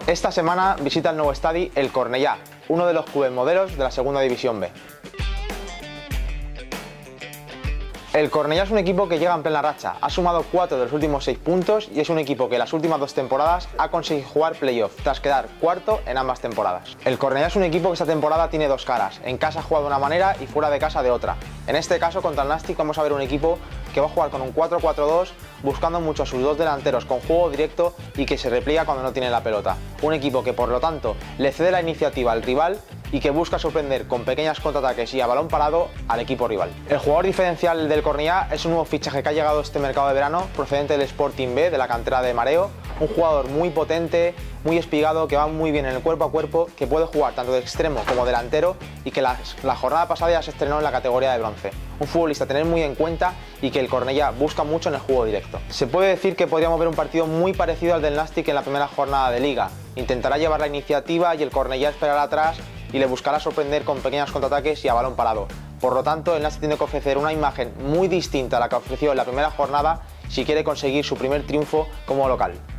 Esta semana visita el nuevo estadi el Cornellà, uno de los clubes modelos de la segunda división B. El Cornellà es un equipo que llega en plena racha, ha sumado 4 de los últimos 6 puntos y es un equipo que las últimas 2 temporadas ha conseguido jugar playoff tras quedar cuarto en ambas temporadas. El Cornellà es un equipo que esta temporada tiene dos caras, en casa ha jugado de una manera y fuera de casa de otra. En este caso contra el Nàstic vamos a ver un equipo que va a jugar con un 4-4-2 buscando mucho a sus dos delanteros con juego directo y que se repliega cuando no tiene la pelota. Un equipo que por lo tanto le cede la iniciativa al rival y que busca sorprender con pequeños contraataques y a balón parado al equipo rival. El jugador diferencial del Cornellà es un nuevo fichaje que ha llegado este mercado de verano procedente del Sporting B, de la cantera de Mareo, un jugador muy potente, muy espigado, que va muy bien en el cuerpo a cuerpo, que puede jugar tanto de extremo como delantero y que la jornada pasada ya se estrenó en la categoría de bronce. Un futbolista a tener muy en cuenta y que el Cornellà busca mucho en el juego directo. Se puede decir que podríamos ver un partido muy parecido al del Nàstic en la primera jornada de Liga. Intentará llevar la iniciativa y el Cornellà esperará atrás y le buscará sorprender con pequeños contraataques y a balón parado. Por lo tanto, el Nàstic tiene que ofrecer una imagen muy distinta a la que ofreció en la primera jornada si quiere conseguir su primer triunfo como local.